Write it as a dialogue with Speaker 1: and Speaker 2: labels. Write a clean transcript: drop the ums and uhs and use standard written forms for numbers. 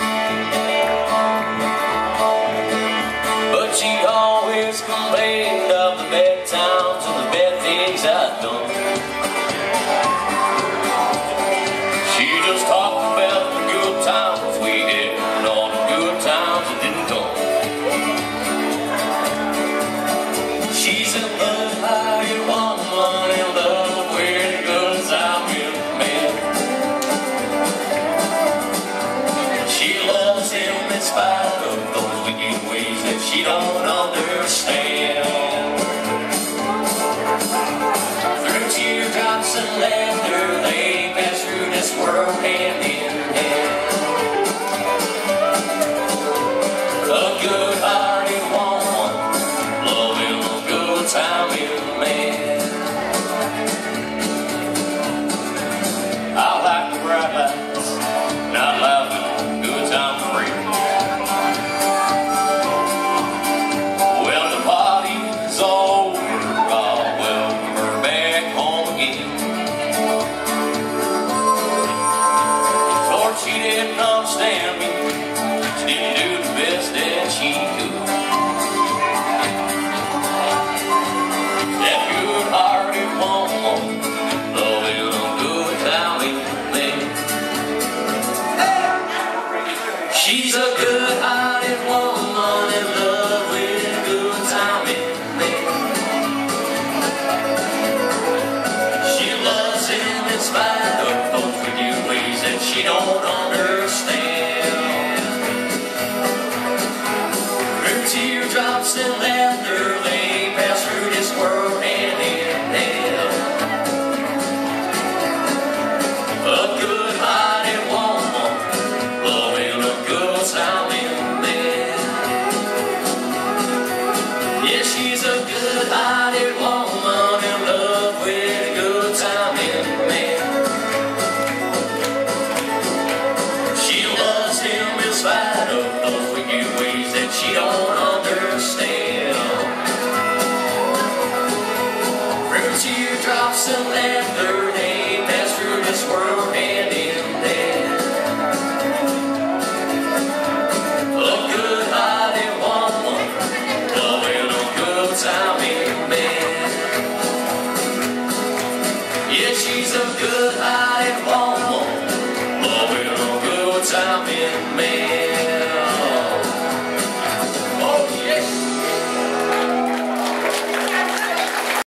Speaker 1: But she always complained of the bad times and the bad things I'd done. She just talked about the good times we had and all the good times that didn't come. She's a good-hearted woman in love with the goods I'm with, man. She loves him in spite of those wicked ways that she don't understand. Through teardrops and laughter, they pass through this world hand in hand. A good-hearted woman, loving a good-timing man. I like the bright lights, not laughing, good time free. When the party's over, I'll welcome her back home again. Lord, she didn't understand me, she didn't do the best that she could. That good-hearted woman, loving a good-timing man. She's a good-hearted woman in love with a good-timing man. She loves him in spite of those wicked ways that she don't understand. Her teardrops and